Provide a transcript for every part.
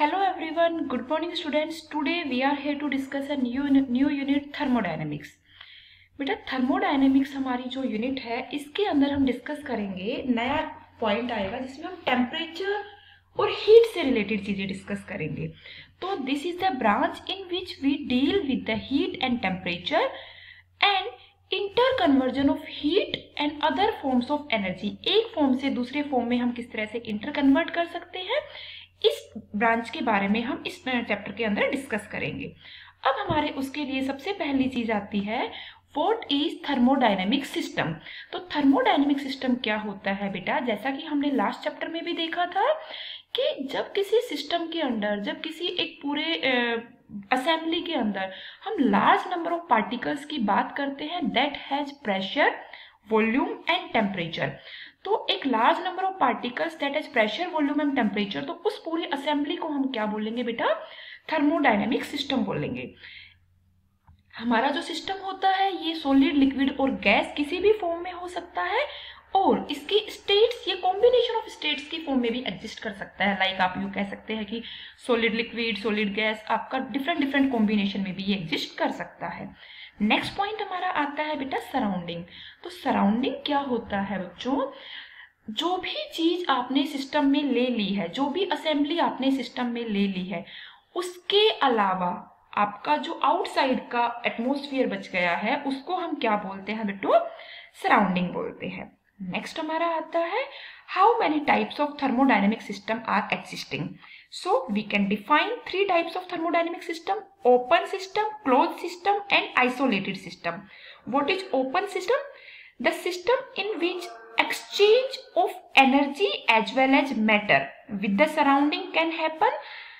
Hello everyone, good morning students. Today we are here to discuss a new unit thermodynamics. बेटा thermodynamics हमारी जो unit है इसके अंदर हम डिस्कस करेंगे, नया पॉइंट आएगा जिसमें हम टेम्परेचर और हीट से रिलेटेड चीजें डिस्कस करेंगे। तो this is the branch in which we deal with the heat and temperature and inter conversion of heat and other forms of energy. एक फॉर्म से दूसरे फॉर्म में हम किस तरह से इंटर कन्वर्ट कर सकते हैं, इस ब्रांच के बारे में हम इस चैप्टर के अंदर डिस्कस करेंगे। अब हमारे उसके लिए सबसे पहली चीज आती है, व्हाट इज थर्मोडायनेमिक सिस्टम। तो थर्मोडायनेमिक सिस्टम क्या होता है बेटा, जैसा कि हमने लास्ट चैप्टर में भी देखा था कि जब किसी सिस्टम के अंदर, जब किसी एक पूरे असेंबली के अंदर हम लार्ज नंबर ऑफ पार्टिकल्स की बात करते हैं that has pressure, volume and temperature. तो एक large number of particles that has pressure, volume and temperature, तो उस पूरी असेंबली को हम क्या बोलेंगे बेटा, थर्मोडायनेमिक सिस्टम बोलेंगे। हमारा जो सिस्टम होता है ये सॉलिड, लिक्विड और गैस किसी भी फॉर्म में हो सकता है और इसकी स्टेट्स, ये कॉम्बिनेशन ऑफ स्टेट्स की फॉर्म में भी एग्जिस्ट कर सकता है। लाइक आप यूं कह सकते हैं कि सॉलिड लिक्विड, सॉलिड गैस, आपका डिफरेंट कॉम्बिनेशन में भी ये एग्जिस्ट कर सकता है। नेक्स्ट पॉइंट हमारा आता है बेटा सराउंडिंग। तो सराउंडिंग क्या होता है बच्चों, जो भी चीज आपने सिस्टम में ले ली है, जो भी असेंबली आपने सिस्टम में ले ली है, उसके अलावा आपका जो आउटसाइड का एटमॉस्फेयर बच गया है उसको हम क्या बोलते हैं बेटो, सराउंडिंग बोलते हैं। नेक्स्ट हमारा आता है, how many types of thermodynamic system are existing. So we can define three types of thermodynamic system: open system, closed system and isolated system. What is open system? The system in which exchange of energy as well as matter with the surrounding can happen,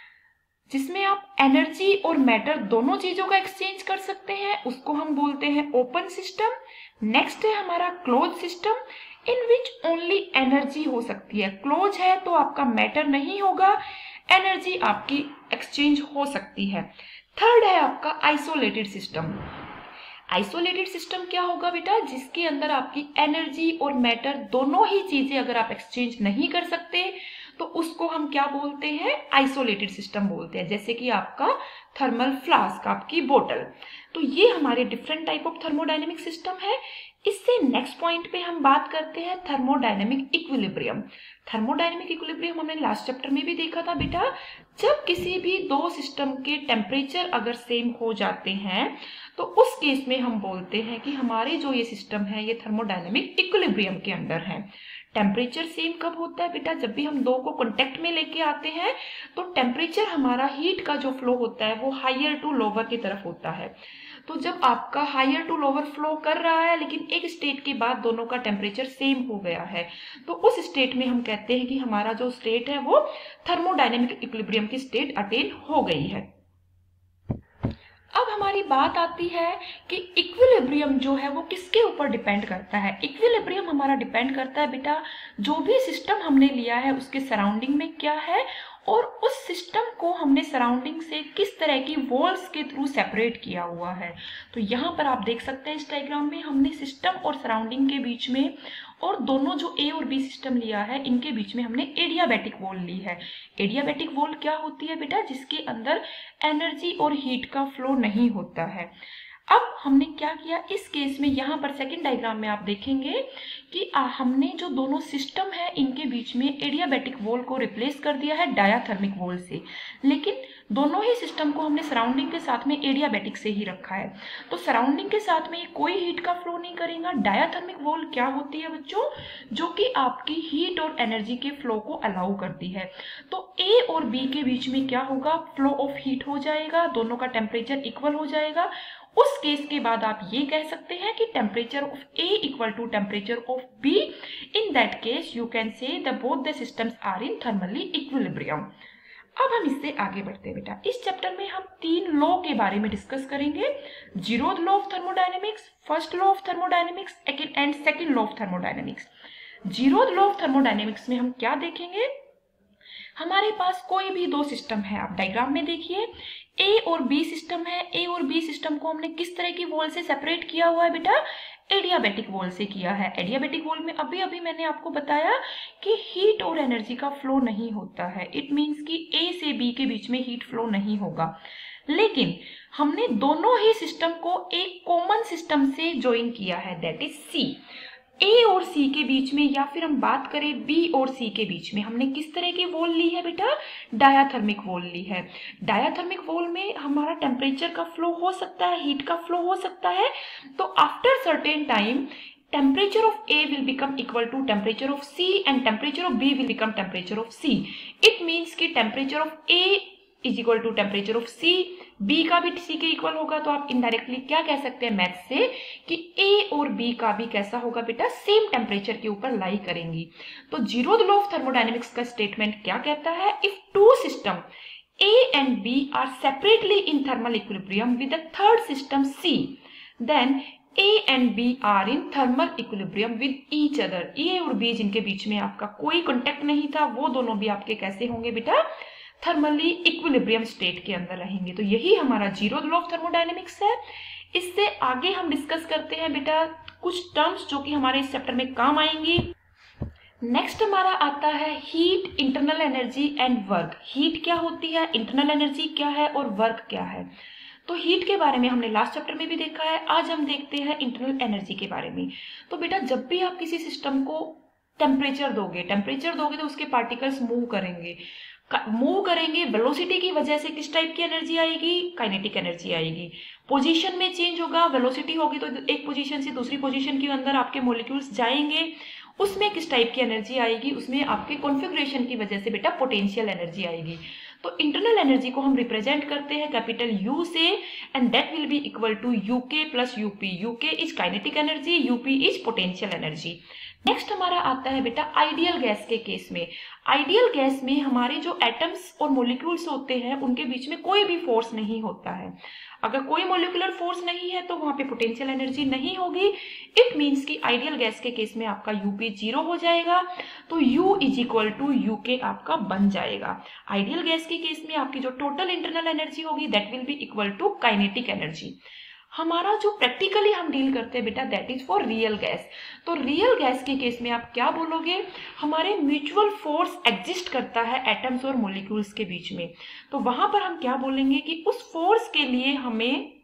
जिसमें आप energy और matter दोनों चीजों का exchange कर सकते हैं, उसको हम बोलते हैं ओपन सिस्टम। नेक्स्ट है हमारा close system, in which only energy हो सकती है। क्लोज है तो आपका मैटर नहीं होगा, एनर्जी आपकी एक्सचेंज हो सकती है। थर्ड है आपका आइसोलेटेड सिस्टम। आइसोलेटेड सिस्टम क्या होगा बेटा, जिसके अंदर आपकी एनर्जी और मैटर दोनों ही चीजें अगर आप एक्सचेंज नहीं कर सकते तो उसको हम क्या बोलते हैं, आइसोलेटेड सिस्टम बोलते हैं। जैसे कि आपका थर्मल फ्लास्क, आपकी बोतल। तो ये हमारे different type of thermodynamic system है। इससे नेक्स्ट पॉइंट पे हम बात करते हैं थर्मोडायनेमिक इक्विलिब्रियम। थर्मोडायनेमिक इक्विलिब्रियम हमने लास्ट चैप्टर में भी देखा था बेटा, जब किसी भी दो सिस्टम के टेम्परेचर अगर सेम हो जाते हैं तो उस केस में हम बोलते हैं कि हमारे जो ये सिस्टम है ये थर्मोडायनेमिक इक्विलिब्रियम के अंडर है। टेम्परेचर सेम कब होता है बेटा, जब भी हम दो को कांटेक्ट में लेके आते हैं तो टेम्परेचर हमारा, हीट का जो फ्लो होता है वो हायर टू लोअर की तरफ होता है। तो जब आपका हायर टू लोअर फ्लो कर रहा है लेकिन एक स्टेट के बाद दोनों का टेम्परेचर सेम हो गया है, तो उस स्टेट में हम कहते हैं कि हमारा जो स्टेट है वो थर्मोडायनेमिक इक्विलिब्रियम की स्टेट अटेन हो गई है। अब हमारी बात आती है कि इक्विलिब्रियम जो है वो किसके ऊपर डिपेंड करता है। इक्विलिब्रियम हमारा डिपेंड करता है बेटा, जो भी सिस्टम हमने लिया है उसके सराउंडिंग में क्या है और उस सिस्टम को हमने सराउंडिंग से किस तरह की वॉल्स के थ्रू सेपरेट किया हुआ है। तो यहाँ पर आप देख सकते हैं इस डायग्राम में हमने सिस्टम और सराउंडिंग के बीच में, और दोनों जो ए और बी सिस्टम लिया है इनके बीच में हमने एडियाबैटिक वॉल ली है। एडियाबैटिक वॉल क्या होती है बेटा, जिसके अंदर एनर्जी और हीट का फ्लो नहीं होता है। अब हमने क्या किया इस केस में, यहाँ पर सेकंड डायग्राम में आप देखेंगे कि हमने जो दोनों सिस्टम है इनके बीच में एडियाबैटिक वॉल को रिप्लेस कर दिया है डायाथर्मिक वॉल से, लेकिन दोनों ही सिस्टम को हमने सराउंडिंग के साथ में एडियाबैटिक से ही रखा है। तो सराउंडिंग के साथ में कोई हीट का फ्लो नहीं करेगा। डायाथर्मिक वॉल क्या होती है बच्चों, जो कि आपकी हीट और एनर्जी के फ्लो को अलाउ करती है। तो ए और बी के बीच में क्या होगा, फ्लो ऑफ हीट हो जाएगा, दोनों का टेम्परेचर इक्वल हो जाएगा। उस केस के बाद आप ये कह सकते हैं कि temperature of A equal to temperature of B. In that case you can say the both the systems are in thermally equilibrium. अब हम इससे आगे बढ़ते हैं बेटा। इस चैप्टर में हम तीन लॉ के बारे में डिस्कस करेंगे, zeroth law of thermodynamics, first law of thermodynamics and second law of thermodynamics. Zeroth law of thermodynamics में हम क्या देखेंगे, हमारे पास कोई भी दो सिस्टम है, आप डायग्राम में देखिए ए और बी सिस्टम है। ए और बी सिस्टम को हमने किस तरह की वॉल से सेपरेट किया हुआ है बेटा, एडियाबैटिक वॉल से किया है। एडियाबैटिक वॉल में अभी अभी मैंने आपको बताया कि हीट और एनर्जी का फ्लो नहीं होता है। इट मीन्स कि ए से बी के बीच में हीट फ्लो नहीं होगा, लेकिन हमने दोनों ही सिस्टम को एक कॉमन सिस्टम से ज्वाइन किया है, दैट इज सी। ए और सी के बीच में, या फिर हम बात करें बी और सी के बीच में, हमने किस तरह की वॉल ली है बेटा? डायाथर्मिक वॉल ली है। डायाथर्मिक वॉल में हमारा टेम्परेचर का फ्लो हो सकता है, हीट का फ्लो हो सकता है। तो after certain time temperature of A will become equal to temperature of C and temperature of B will become temperature of C. It means कि temperature of A is equal to temperature of C, B का भी C के equal होगा। तो आप indirectly क्या कह सकते हैं मैथ से कि A और B का भी कैसा होगा बेटा? सेम टेम्परेचर के ऊपर लाई करेंगी। तो जीरोथ लॉ ऑफ थर्मोडायनेमिक्स का स्टेटमेंट क्या कहता है? If two system A and B are separately in thermal equilibrium with the third system C, then A and B are in thermal equilibrium with each other. A और B जिनके बीच में आपका कोई contact नहीं था, वो दोनों भी आपके कैसे होंगे बेटा? थर्मली इक्विलिब्रियम स्टेट के अंदर रहेंगे। तो यही हमारा जीरोथ लॉ ऑफ थर्मोडायनेमिक्स है। इससे आगे हम डिस्कस करते हैं बेटा कुछ टर्म्स जो कि हमारे इस चैप्टर में काम आएंगी। नेक्स्ट हमारा आता है heat, internal energy and work. Heat क्या होती है, इंटरनल एनर्जी क्या है और वर्क क्या है? तो हीट के बारे में हमने लास्ट चैप्टर में भी देखा है। आज हम देखते हैं इंटरनल एनर्जी के बारे में। तो बेटा जब भी आप किसी सिस्टम को टेम्परेचर दोगे तो उसके पार्टिकल्स मूव करेंगे वेलोसिटी की वजह से। किस टाइप की एनर्जी आएगी? काइनेटिक एनर्जी आएगी। पोजीशन में चेंज होगा, वेलोसिटी होगी तो एक पोजीशन से दूसरी पोजीशन के अंदर आपके मॉलिक्यूल्स जाएंगे, उसमें किस टाइप की एनर्जी आएगी? उसमें आपके कॉन्फ़िगरेशन की वजह से बेटा पोटेंशियल एनर्जी आएगी। तो इंटरनल एनर्जी को हम रिप्रेजेंट करते हैं कैपिटल यू से, and that will be equal to UK plus UP. UK is kinetic energy, UP is potential energy. Next हमारा आता है बेटा आइडियल गैस के केस में। आइडियल गैस में हमारे जो एटम्स और मॉलिक्यूल्स होते हैं उनके बीच में कोई भी फोर्स नहीं होता है। अगर कोई मॉलिक्यूलर फोर्स नहीं है तो वहां पे पोटेंशियल एनर्जी नहीं होगी। इट मीन्स कि आइडियल गैस के केस में आपका यूपी 0 हो जाएगा, तो U is equal to UK आपका बन जाएगा। आइडियल गैस के केस में आपकी जो टोटल इंटरनल एनर्जी होगी that will be equal to kinetic energy. हमारा जो प्रैक्टिकली हम डील करते हैं बेटा that is for real gas. तो रियल गैस के केस में आप क्या बोलोगे? हमारे म्यूचुअल फोर्स एग्जिस्ट करता है एटम्स और मॉलिक्यूल्स के बीच में। तो वहां पर हम क्या बोलेंगे कि उस फोर्स के लिए हमें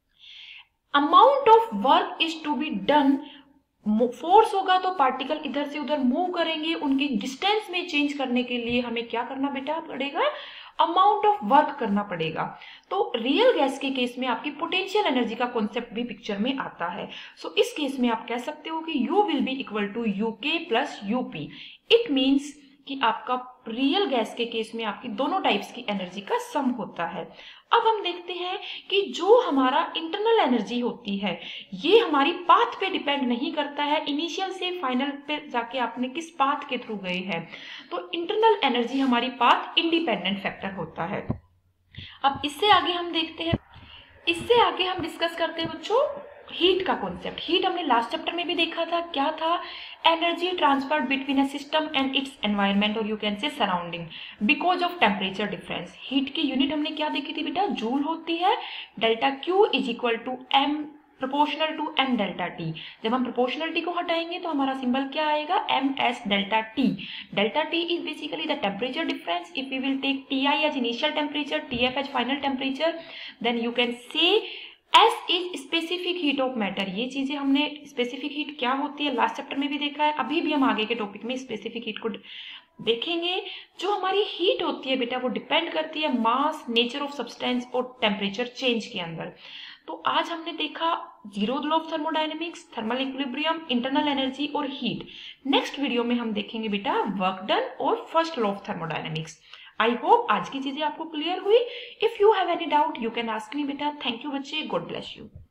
amount of work is to be done. Force होगा तो पार्टिकल इधर से उधर मूव करेंगे, उनकी डिस्टेंस में चेंज करने के लिए हमें क्या करना बेटा पड़ेगा? अमाउंट ऑफ वर्क करना पड़ेगा। तो रियल गैस के केस में आपकी पोटेंशियल एनर्जी का कॉन्सेप्ट भी पिक्चर में आता है। सो इस केस में आप कह सकते हो कि U will be equal to UK plus UP. It means कि आपका रियल गैस के केस में आपकी दोनों टाइप्स की एनर्जी का सम होता है। अब हम देखते हैं कि जो हमारा इंटरनल एनर्जी होती है ये हमारी पाथ पे डिपेंड नहीं करता है, इनिशियल से फाइनल पे जाके आपने किस पाथ के थ्रू गए हैं। तो इंटरनल एनर्जी हमारी पाथ इंडिपेंडेंट फैक्टर होता है। अब इससे आगे हम देखते हैं, इससे आगे हम डिस्कस करते हैं बच्चों हीट का कॉन्सेप्ट। हीट हमने लास्ट चैप्टर में भी देखा था, क्या था? Energy transferred between a system and its environment और you can say surrounding because of temperature difference. Heat की यूनिट हमने क्या देखी थी बेटा? जूल होती है। Delta Q is equal to M proportional to M delta T. जब हम प्रोपोर्शनलिटी को हटाएंगे तो हमारा सिंबल क्या आएगा? M S delta T. Delta T is basically the temperature difference. If we will take T I as initial temperature, T F as final temperature, then you can say S is specific heat of matter. ये चीजें हमने specific heat क्या होती है last chapter में भी देखा है, अभी भी हम आगे के टॉपिक में स्पेसिफिक हीट को देखेंगे। जो हमारी हीट होती है बेटा वो डिपेंड करती है मास, नेचर ऑफ सब्सटेंस और टेम्परेचर चेंज के अंदर। तो आज हमने देखा zeroth law of thermodynamics, thermal equilibrium, internal energy और हीट। नेक्स्ट वीडियो में हम देखेंगे बेटा वर्क डन और first law of thermodynamics. I hope आज की चीजें आपको क्लियर हुई। If you have any doubt you can ask me बेटा। थैंक यू बच्चे, गॉड ब्लेस यू।